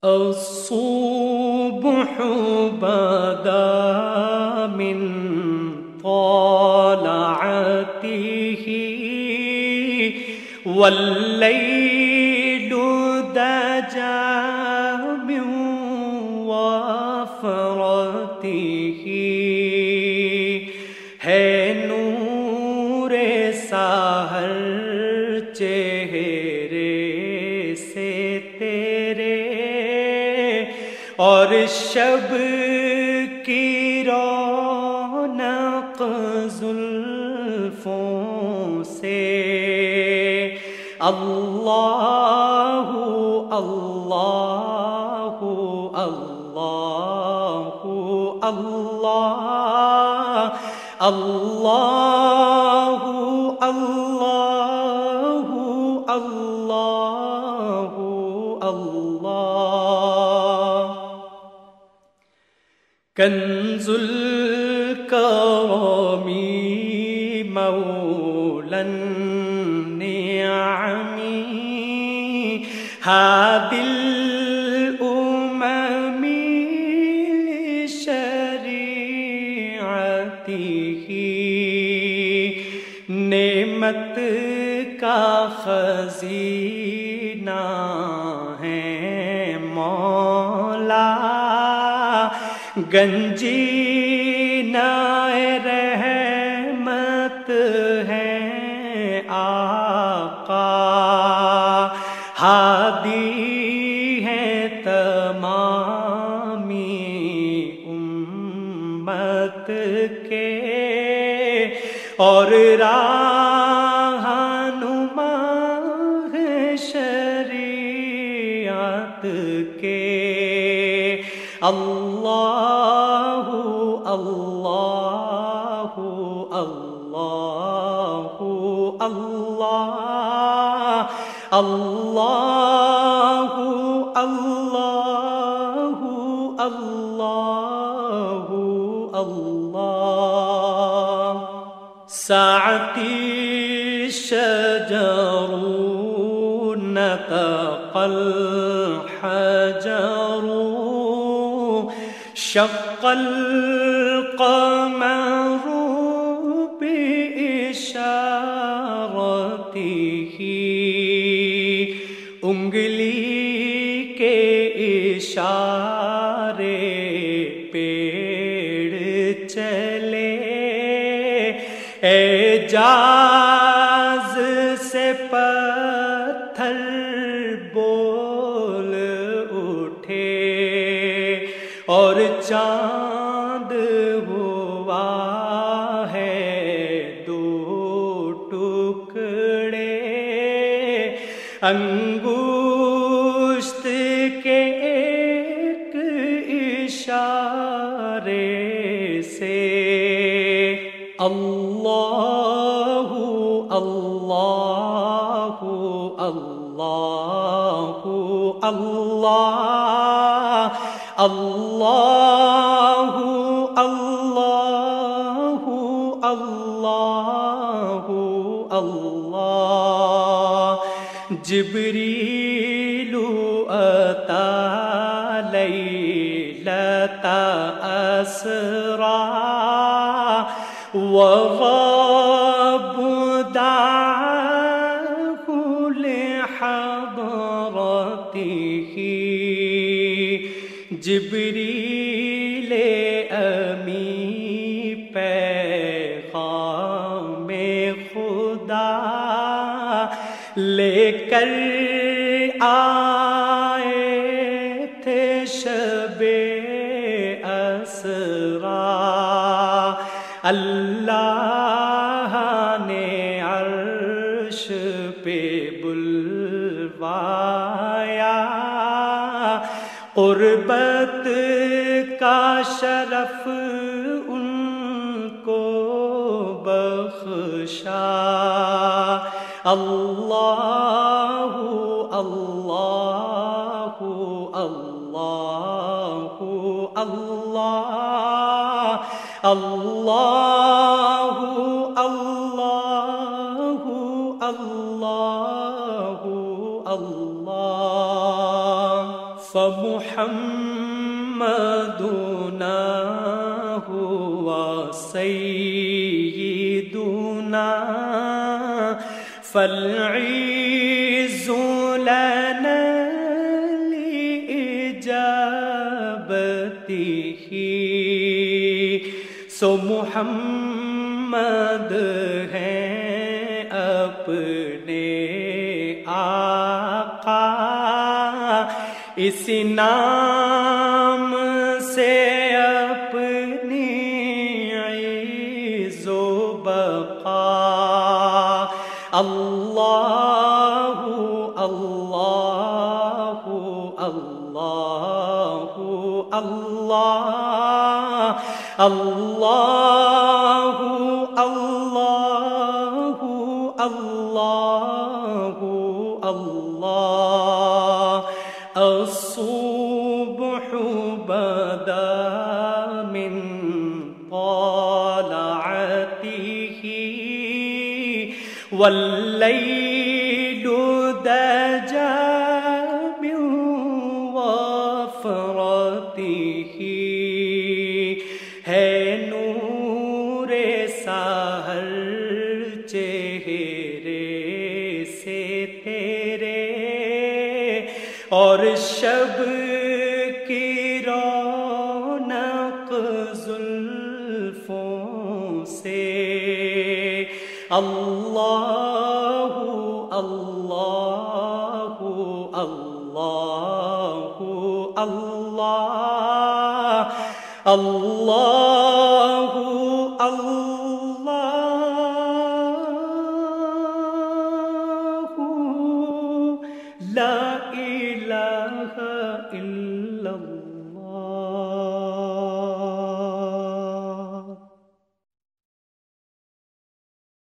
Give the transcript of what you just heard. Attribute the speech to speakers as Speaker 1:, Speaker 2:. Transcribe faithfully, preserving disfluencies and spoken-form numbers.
Speaker 1: الصبح بدا من طلعته والليل دجا من وفرته ہے نور سحر چہرے سے تیرے اور شب کی رونق زلفوں سے اللہ اللہ اللہ اللہ اللہ اللہ اللہ اللہ کنز الکرم مولا النعم هادي الأمم لشريعته نعمت کا خزینہ ہے مولا گنجینہ رحمت ہے آقا ہادی ہے تمامی امت کے اور رہنما ہے شریعت کے اللہ اللہ اللہ اللہ اللہ اللہ اللہ اللہ ساعتی شجر نطق الحجر شق القمر بإشارته انگلی کے اشارے پیڑ چلے اعجاز سے پتھر بول اٹھے اور چاند ہوا ہے دو ٹکڑے انگشت کے ایک اشارے سے اللہ اللہ اللہ اللہ اللہ اللہ اللہ اللہ جبریل اتی لیلۃ اسری وغاب دعاه لحضرته جبریل امی پیغام خدا لے کر آئے تھے شب اسری اللہ نے عرش پہ بلوایا قربت کا شرف ان کو بخشا اللہ اللہ اللہ اللہ اللہ اللہ اللہ اللہ فمحمدنا هو سيدنا فالعز لنا لإجابته سو محمد ہیں اپنے آقا اس نام سے اپنی عز و بقا اللہ اللہ اللہ اللہ اللہ اللہ اللہ اللہ الصبح بدا من طلعته والليل دجى من وفرته ہے نور سحر چہرے سے تیرے اور شب کی رونق زلفوں سے اللہ اللہ اللہ اللہ اللہ اللہ لا الہ الا